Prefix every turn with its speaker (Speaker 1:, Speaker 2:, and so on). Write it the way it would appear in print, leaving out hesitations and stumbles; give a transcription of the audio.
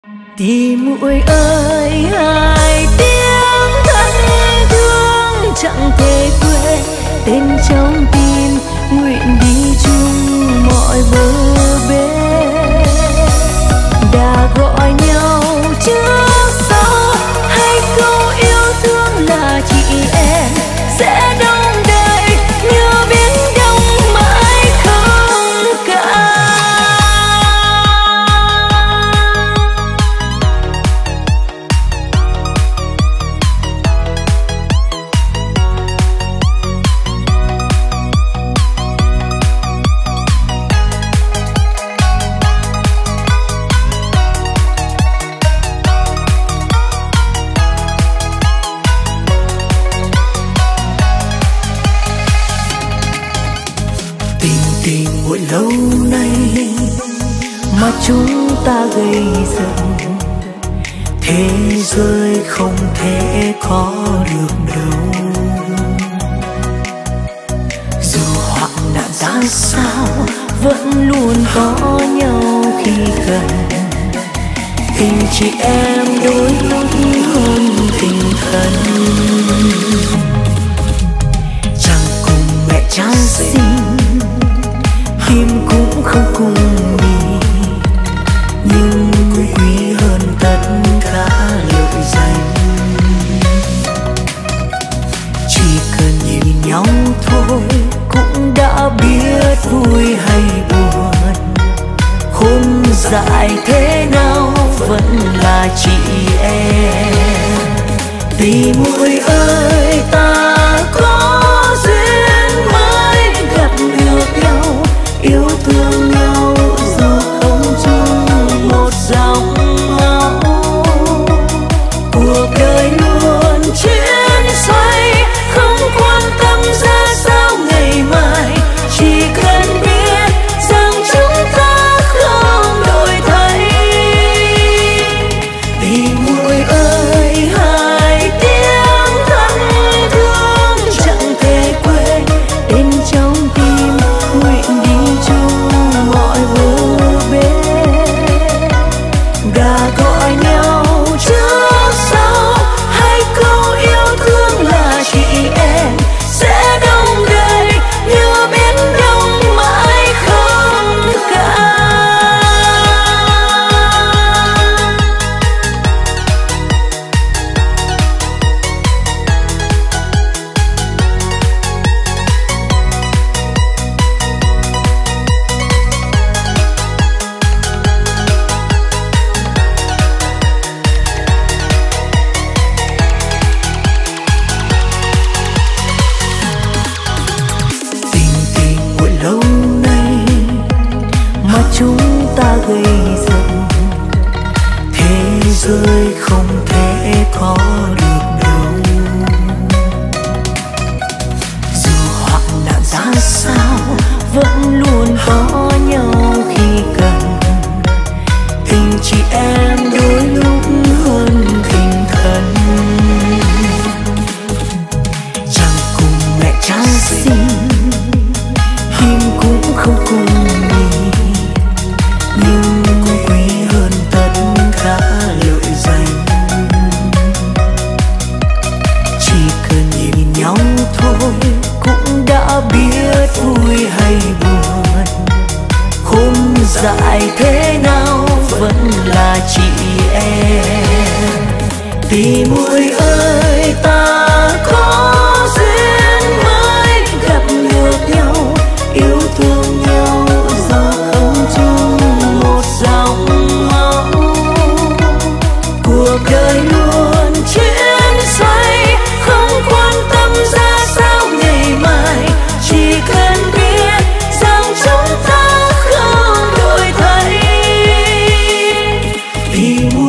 Speaker 1: Tìm muội ơi, hai tiếng thân thương chẳng thể quên, tên trong tim nguyện đi chung mọi bờ bên. Đã gọi nhau trước sau, hai câu yêu thương là chị em sẽ đong đầy như biển đông mãi không cạn. Tình muội lâu nay mà chúng ta gây dựng, thế giới không thể có được đâu. Dù hoạn nạn ra sao vẫn luôn có nhau khi cần, tình chị em đôi lúc hơn tình thân. Chẳng cùng mẹ cha sinh, tim cũng không cùng đi, nhưng quý hơn tất cả lợi danh. Chỉ cần nhìn nhau thôi cũng đã biết vui hay buồn, khôn dại thế nào vẫn là chị em. Vì muội ơi ta có duyên mới gặp được nhau, yêu thương nhau dù không chung một dòng máu. Cuộc đời luôn chuyển xoay, không quan tâm ra sao ngày mai, chỉ cần biết rằng chúng ta không đổi thay. Vì muội ơi hai tiếng thân thương chẳng thể quên, đến trong tim nguyện đi chung mọi bờ bên. Đã gọi nhau trước sau, hai câu yêu thương là chị em sẽ đong đầy như biển đông mãi không cạn. Tình muội lâu nay mà chúng ta gây dựng, thế giới không thể có được đâu. Dù hoạn nạn ra sao vẫn luôn có nhau khi cần, tình chị em đôi lúc hơn tình thân. Chẳng cùng mẹ cha sinh, tim cũng không cùng đi, nhưng quý hơn tất cả lợi danh. Chỉ cần nhìn nhau thôi cũng đã biết vui hay buồn, khôn dại thế nào vẫn là chị em. Vì muội ơi ta có duyên mới gặp được nhau, yêu thương nhau dù không chung một dòng máu. Cuộc đời luôn chuyển xoay, không quan tâm ra sao ngày mai, chỉ cần biết rằng chúng ta không đổi thay. Vì